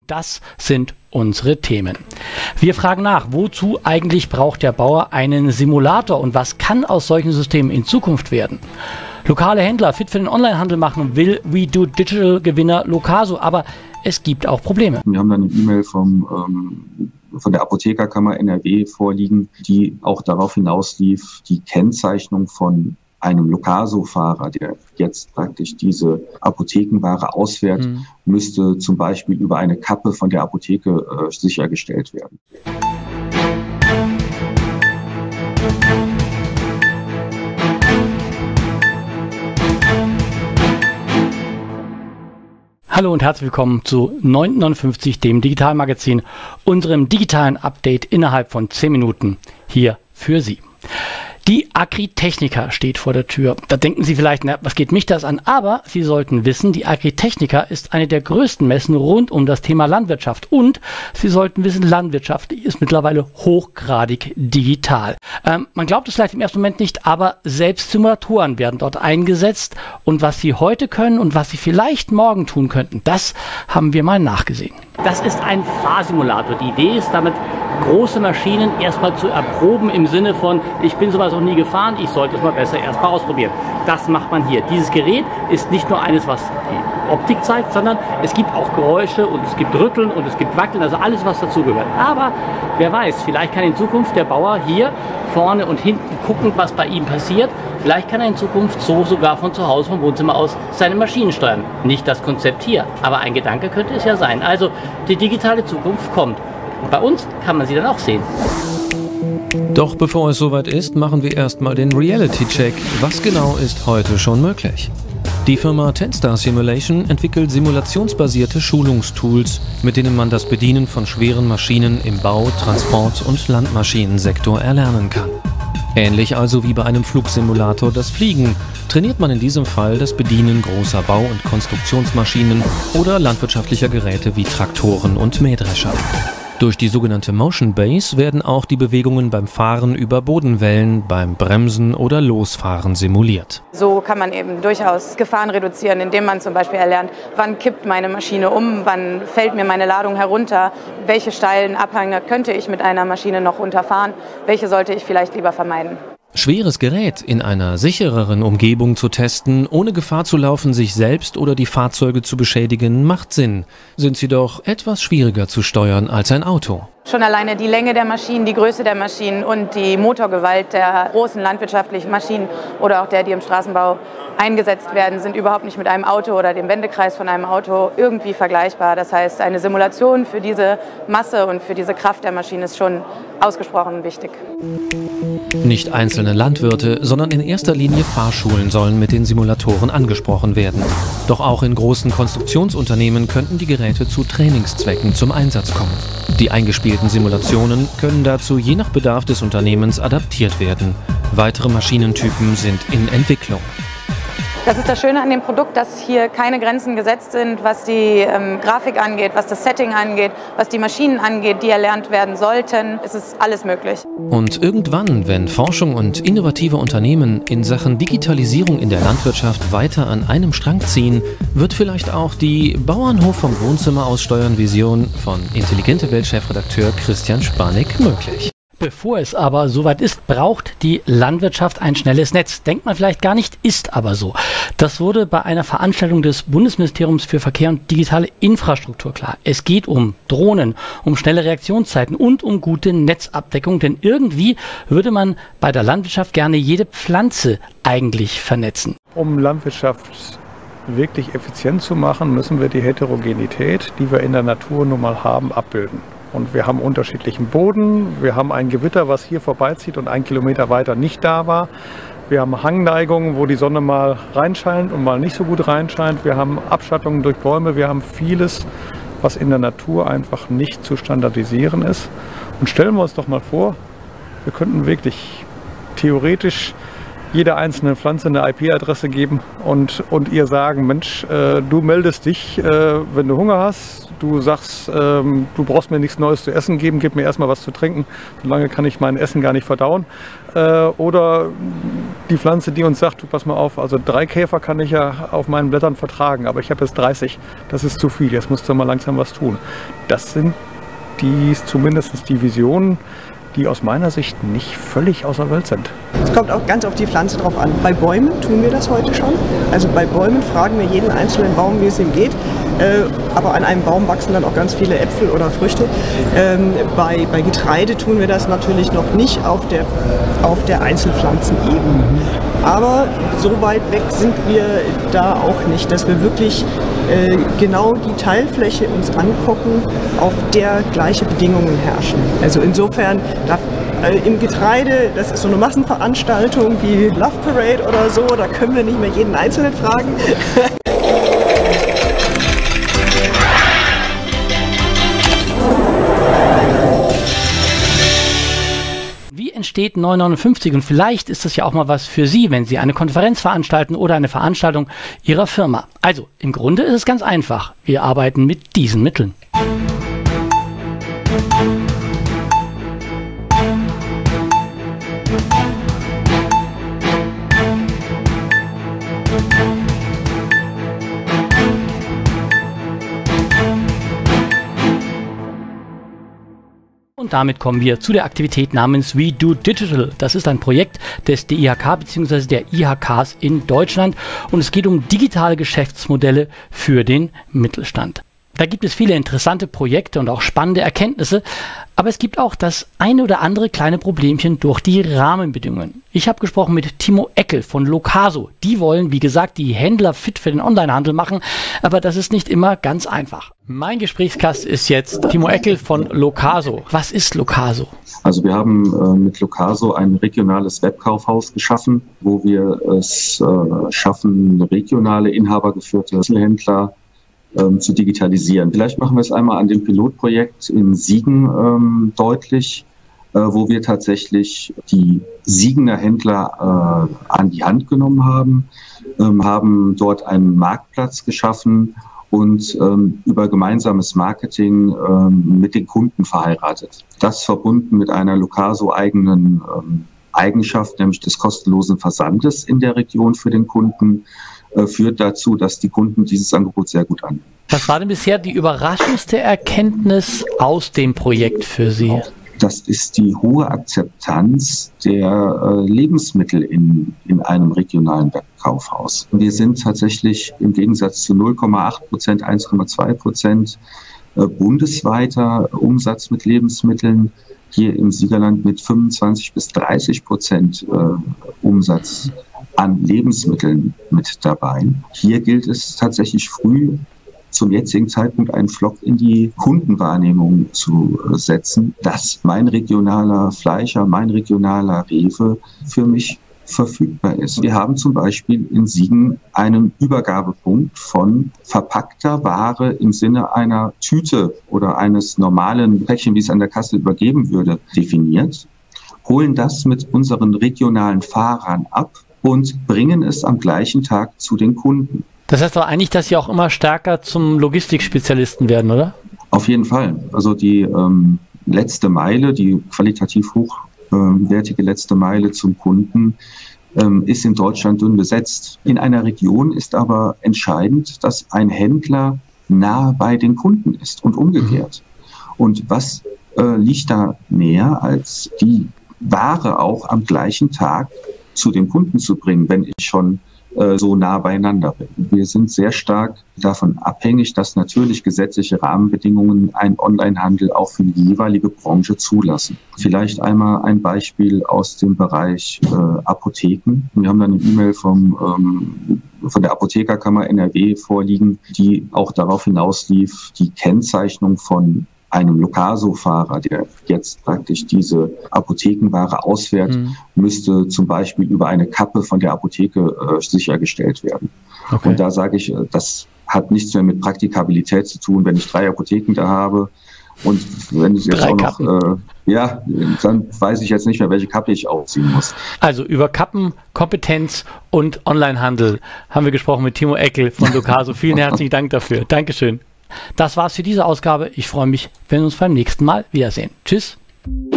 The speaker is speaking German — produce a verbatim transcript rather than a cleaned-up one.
Das sind unsere Themen. Wir fragen nach, wozu eigentlich braucht der Bauer einen Simulator und was kann aus solchen Systemen in Zukunft werden? Lokale Händler fit für den Onlinehandel machen will We Do Digital Gewinner Locaso, aber es gibt auch Probleme. Wir haben dann eine E-Mail vom ähm, von der Apothekerkammer N R W vorliegen, die auch darauf hinauslief, die Kennzeichnung von einem Locaso-Fahrer, der jetzt praktisch diese Apothekenware ausfährt, mhm. müsste zum Beispiel über eine Kappe von der Apotheke äh, sichergestellt werden. Hallo und herzlich willkommen zu neunhundertneunundfünfzig, dem Digitalmagazin, unserem digitalen Update innerhalb von zehn Minuten hier für Sie. Die Agritechnica steht vor der Tür. Da denken Sie vielleicht, na, was geht mich das an? Aber Sie sollten wissen, die Agritechnica ist eine der größten Messen rund um das Thema Landwirtschaft. Und Sie sollten wissen, Landwirtschaft ist mittlerweile hochgradig digital. Ähm, man glaubt es vielleicht im ersten Moment nicht, aber selbst Simulatoren werden dort eingesetzt. Und was Sie heute können und was Sie vielleicht morgen tun könnten, das haben wir mal nachgesehen. Das ist ein Fahrsimulator. Die Idee ist damit, große Maschinen erstmal zu erproben im Sinne von, ich bin sowas noch nie gefahren, ich sollte es mal besser erstmal ausprobieren. Das macht man hier. Dieses Gerät ist nicht nur eines, was die Optik zeigt, sondern es gibt auch Geräusche und es gibt Rütteln und es gibt Wackeln, also alles, was dazugehört. Aber wer weiß, vielleicht kann in Zukunft der Bauer hier vorne und hinten gucken, was bei ihm passiert. Vielleicht kann er in Zukunft so sogar von zu Hause, vom Wohnzimmer aus, seine Maschinen steuern. Nicht das Konzept hier, aber ein Gedanke könnte es ja sein. Also die digitale Zukunft kommt. Und bei uns kann man sie dann auch sehen. Doch bevor es soweit ist, machen wir erstmal den Reality-Check. Was genau ist heute schon möglich? Die Firma Tenstar Simulation entwickelt simulationsbasierte Schulungstools, mit denen man das Bedienen von schweren Maschinen im Bau-, Transport- und Landmaschinensektor erlernen kann. Ähnlich also wie bei einem Flugsimulator das Fliegen, trainiert man in diesem Fall das Bedienen großer Bau- und Konstruktionsmaschinen oder landwirtschaftlicher Geräte wie Traktoren und Mähdrescher. Durch die sogenannte Motion Base werden auch die Bewegungen beim Fahren über Bodenwellen, beim Bremsen oder Losfahren simuliert. So kann man eben durchaus Gefahren reduzieren, indem man zum Beispiel erlernt, wann kippt meine Maschine um, wann fällt mir meine Ladung herunter, welche steilen Abhänge könnte ich mit einer Maschine noch runterfahren, welche sollte ich vielleicht lieber vermeiden. Schweres Gerät in einer sichereren Umgebung zu testen, ohne Gefahr zu laufen, sich selbst oder die Fahrzeuge zu beschädigen, macht Sinn. Sind sie doch etwas schwieriger zu steuern als ein Auto. Schon alleine die Länge der Maschinen, die Größe der Maschinen und die Motorgewalt der großen landwirtschaftlichen Maschinen oder auch der, die im Straßenbau eingesetzt werden, sind überhaupt nicht mit einem Auto oder dem Wendekreis von einem Auto irgendwie vergleichbar. Das heißt, eine Simulation für diese Masse und für diese Kraft der Maschine ist schon ausgesprochen wichtig. Nicht einzelne Landwirte, sondern in erster Linie Fahrschulen sollen mit den Simulatoren angesprochen werden. Doch auch in großen Konstruktionsunternehmen könnten die Geräte zu Trainingszwecken zum Einsatz kommen. Die eingespielten Simulationen können dazu je nach Bedarf des Unternehmens adaptiert werden. Weitere Maschinentypen sind in Entwicklung. Das ist das Schöne an dem Produkt, dass hier keine Grenzen gesetzt sind, was die ähm, Grafik angeht, was das Setting angeht, was die Maschinen angeht, die erlernt werden sollten. Es ist alles möglich. Und irgendwann, wenn Forschung und innovative Unternehmen in Sachen Digitalisierung in der Landwirtschaft weiter an einem Strang ziehen, wird vielleicht auch die Bauernhof vom Wohnzimmer aus steuern Vision von Intelligente Welt-Chefredakteur Christian Spanik möglich. Bevor es aber soweit ist, braucht die Landwirtschaft ein schnelles Netz. Denkt man vielleicht gar nicht, ist aber so. Das wurde bei einer Veranstaltung des Bundesministeriums für Verkehr und digitale Infrastruktur klar. Es geht um Drohnen, um schnelle Reaktionszeiten und um gute Netzabdeckung, denn irgendwie würde man bei der Landwirtschaft gerne jede Pflanze eigentlich vernetzen. Um Landwirtschaft wirklich effizient zu machen, müssen wir die Heterogenität, die wir in der Natur nun mal haben, abbilden. Und wir haben unterschiedlichen Boden, wir haben ein Gewitter, was hier vorbeizieht und einen Kilometer weiter nicht da war. Wir haben Hangneigungen, wo die Sonne mal reinscheint und mal nicht so gut reinscheint. Wir haben Abschattungen durch Bäume, wir haben vieles, was in der Natur einfach nicht zu standardisieren ist. Und stellen wir uns doch mal vor, wir könnten wirklich theoretisch jeder einzelnen Pflanze eine I P-Adresse geben und, und ihr sagen, Mensch, äh, du meldest dich, äh, wenn du Hunger hast, du sagst, ähm, du brauchst mir nichts Neues zu essen geben, gib mir erstmal was zu trinken, solange kann ich mein Essen gar nicht verdauen. Äh, oder die Pflanze, die uns sagt, du pass mal auf, also drei Käfer kann ich ja auf meinen Blättern vertragen, aber ich habe jetzt dreißig, das ist zu viel, jetzt musst du mal langsam was tun. Das sind die, zumindest die Visionen, die aus meiner Sicht nicht völlig außer Welt sind. Es kommt auch ganz auf die Pflanze drauf an. Bei Bäumen tun wir das heute schon. Also bei Bäumen fragen wir jeden einzelnen Baum, wie es ihm geht. Äh, aber an einem Baum wachsen dann auch ganz viele Äpfel oder Früchte. Ähm, bei, bei Getreide tun wir das natürlich noch nicht auf der, auf der Einzelpflanzenebene. Aber so weit weg sind wir da auch nicht, dass wir wirklich äh, genau die Teilfläche uns angucken, auf der gleiche Bedingungen herrschen. Also insofern darf äh, im Getreide, das ist so eine Massenveranstaltung wie Love Parade oder so, da können wir nicht mehr jeden Einzelnen fragen. Entsteht neunhundertneunundfünfzig und vielleicht ist das ja auch mal was für Sie, wenn Sie eine Konferenz veranstalten oder eine Veranstaltung Ihrer Firma. Also im Grunde ist es ganz einfach. Wir arbeiten mit diesen Mitteln. Und damit kommen wir zu der Aktivität namens We Do Digital. Das ist ein Projekt des D I H K bzw. der I H Ks in Deutschland und es geht um digitale Geschäftsmodelle für den Mittelstand. Da gibt es viele interessante Projekte und auch spannende Erkenntnisse, aber es gibt auch das eine oder andere kleine Problemchen durch die Rahmenbedingungen. Ich habe gesprochen mit Timo Eckel von Locaso. Die wollen, wie gesagt, die Händler fit für den Onlinehandel machen, aber das ist nicht immer ganz einfach. Mein Gesprächsgast ist jetzt Timo Eckel von Locaso. Was ist Locaso? Also wir haben äh, mit Locaso ein regionales Webkaufhaus geschaffen, wo wir es äh, schaffen, regionale, inhabergeführte Einzelhändler ähm, zu digitalisieren. Vielleicht machen wir es einmal an dem Pilotprojekt in Siegen ähm, deutlich, äh, wo wir tatsächlich die Siegener Händler äh, an die Hand genommen haben, ähm, haben dort einen Marktplatz geschaffen und ähm, über gemeinsames Marketing ähm, mit den Kunden verheiratet. Das verbunden mit einer Locaso-eigenen ähm, Eigenschaft, nämlich des kostenlosen Versandes in der Region für den Kunden, äh, führt dazu, dass die Kunden dieses Angebot sehr gut annehmen. Was war denn bisher die überraschendste Erkenntnis aus dem Projekt für Sie? Das ist die hohe Akzeptanz der äh, Lebensmittel in, in einem regionalen Webkaufhaus. Wir sind tatsächlich im Gegensatz zu null Komma acht Prozent, eins Komma zwei Prozent äh, bundesweiter Umsatz mit Lebensmitteln, hier im Siegerland mit fünfundzwanzig bis dreißig Prozent äh, Umsatz an Lebensmitteln mit dabei. Hier gilt es tatsächlich früh zum jetzigen Zeitpunkt einen Flock in die Kundenwahrnehmung zu setzen, dass mein regionaler Fleischer, mein regionaler Rewe für mich verfügbar ist. Wir haben zum Beispiel in Siegen einen Übergabepunkt von verpackter Ware im Sinne einer Tüte oder eines normalen Päckchen, wie es an der Kasse übergeben würde, definiert, holen das mit unseren regionalen Fahrern ab und bringen es am gleichen Tag zu den Kunden. Das heißt aber eigentlich, dass Sie auch immer stärker zum Logistikspezialisten werden, oder? Auf jeden Fall. Also die ähm, letzte Meile, die qualitativ hochwertige ähm, letzte Meile zum Kunden ähm, ist in Deutschland dünn besetzt. In einer Region ist aber entscheidend, dass ein Händler nah bei den Kunden ist und umgekehrt. Und was äh, liegt da näher, als die Ware auch am gleichen Tag zu den Kunden zu bringen, wenn ich schon so nah beieinander bin. Wir sind sehr stark davon abhängig, dass natürlich gesetzliche Rahmenbedingungen einen Onlinehandel auch für die jeweilige Branche zulassen. Vielleicht einmal ein Beispiel aus dem Bereich äh, Apotheken. Wir haben dann eine E-Mail vom, ähm, von der Apothekerkammer N R W vorliegen, die auch darauf hinauslief, die Kennzeichnung von einem Locaso-Fahrer, der jetzt praktisch diese Apothekenware ausfährt, mhm. müsste zum Beispiel über eine Kappe von der Apotheke äh, sichergestellt werden. Okay. Und da sage ich, das hat nichts mehr mit Praktikabilität zu tun, wenn ich drei Apotheken da habe und wenn ich jetzt drei auch noch, äh, ja, dann weiß ich jetzt nicht mehr, welche Kappe ich aufziehen muss. Also über Kappen, Kompetenz und Onlinehandel haben wir gesprochen mit Timo Eckel von Locaso. Vielen herzlichen Dank dafür. Dankeschön. Das war's für diese Ausgabe. Ich freue mich, wenn wir uns beim nächsten Mal wiedersehen. Tschüss.